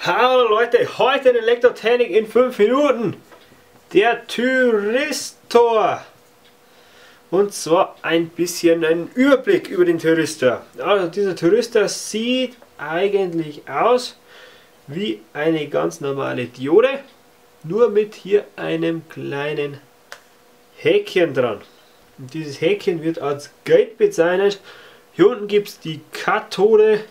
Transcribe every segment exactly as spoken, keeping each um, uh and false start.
Hallo Leute, heute in Elektrotechnik in fünf Minuten. Der Thyristor. Und zwar ein bisschen ein Überblick über den Thyristor. Also dieser Thyristor sieht eigentlich aus wie eine ganz normale Diode, nur mit hier einem kleinen Häkchen dran. Und dieses Häkchen wird als Gate bezeichnet. Hier unten gibt es die Kathode.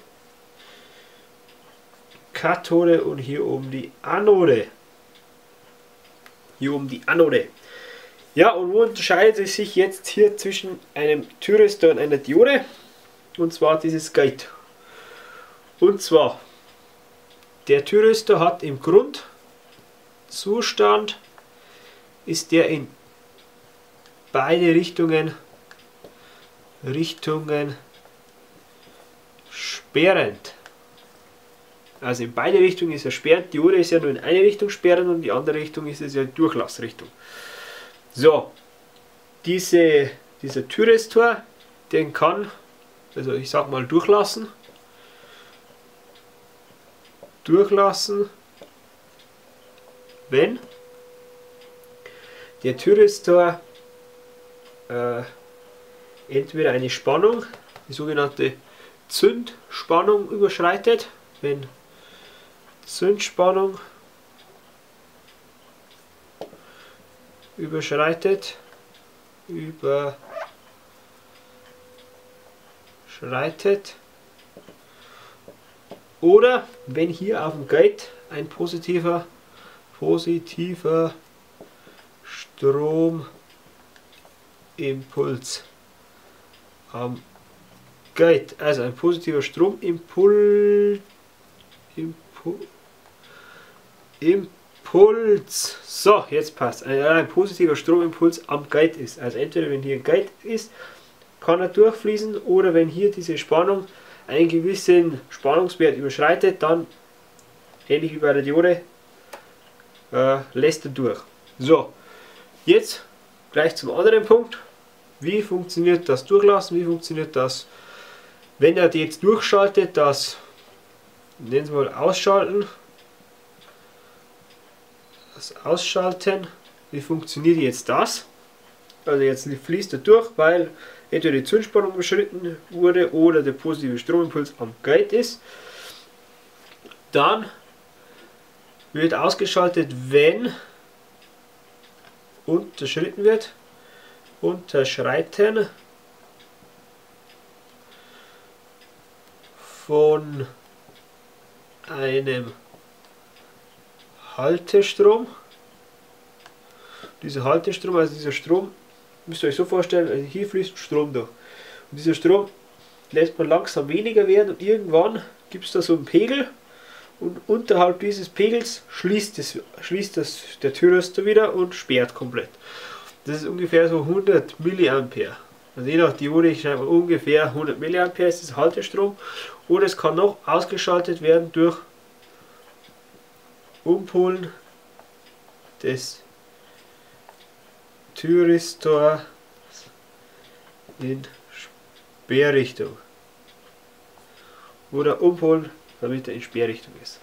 Kathode und hier oben die Anode. Hier oben die Anode. Ja, und wo unterscheidet es sich jetzt hier zwischen einem Thyristor und einer Diode? Und zwar dieses Gate. Und zwar, der Thyristor hat im Grundzustand, ist der in beide Richtungen, Richtungen sperrend. Also in beide Richtungen ist er sperrend. Die Diode ist ja nur in eine Richtung sperrend und die andere Richtung ist es ja Durchlassrichtung. So, diese, dieser Thyristor, den kann, also ich sag mal durchlassen, durchlassen, wenn der Thyristor äh, entweder eine Spannung, die sogenannte Zündspannung überschreitet, wenn Zündspannung überschreitet, überschreitet oder wenn hier auf dem Gate ein positiver, positiver Stromimpuls am Gate, also ein positiver Stromimpuls Impuls Impuls. So, jetzt passt. Ein, ein positiver Stromimpuls am Gate ist. Also entweder wenn hier ein Gate ist, kann er durchfließen, oder wenn hier diese Spannung einen gewissen Spannungswert überschreitet, dann, ähnlich wie bei der Diode, äh, lässt er durch. So, jetzt gleich zum anderen Punkt. Wie funktioniert das Durchlassen? Wie funktioniert das, wenn er jetzt durchschaltet, das, nennen wir mal Ausschalten. Das Ausschalten, wie funktioniert jetzt das? Also jetzt fließt er durch, weil entweder die Zündspannung überschritten wurde oder der positive Stromimpuls am Gate ist. Dann wird ausgeschaltet, wenn unterschritten wird. Unterschreiten von einem Haltestrom. Dieser Haltestrom, also dieser Strom, müsst ihr euch so vorstellen, also hier fließt Strom durch. Und dieser Strom lässt man langsam weniger werden und irgendwann gibt es da so einen Pegel und unterhalb dieses Pegels schließt, es, schließt das, der Thyristor wieder und sperrt komplett. Das ist ungefähr so hundert Milliampere. Also je nach Diode ich schreibe ungefähr hundert Milliampere ist das Haltestrom, oder es kann noch ausgeschaltet werden durch Umpolen des Thyristors in Sperrrichtung oder umpolen, damit er in Sperrrichtung ist.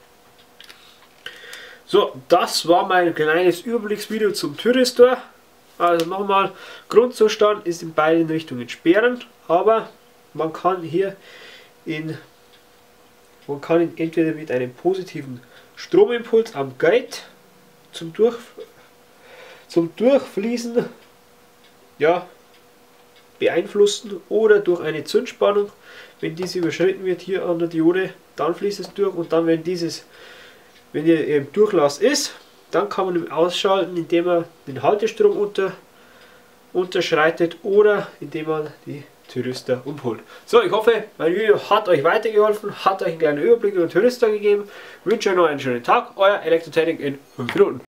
So, das war mein kleines Überblicksvideo zum Thyristor. Also nochmal, Grundzustand ist in beiden Richtungen sperrend, aber man kann hier in man kann ihn entweder mit einem positiven Stromimpuls am Gate zum, Durch, zum Durchfließen, ja, beeinflussen, oder durch eine Zündspannung, wenn diese überschritten wird hier an der Diode, dann fließt es durch, und dann wenn dieses, wenn hier im Durchlass ist, dann kann man ihn ausschalten, indem man den Haltestrom unter, unterschreitet oder indem man die Thyristor umholt. So, ich hoffe, mein Video hat euch weitergeholfen, hat euch einen kleinen Überblick über den Thyristor gegeben. Ich wünsche euch noch einen schönen Tag. Euer Elektrotechnik in fünf Minuten.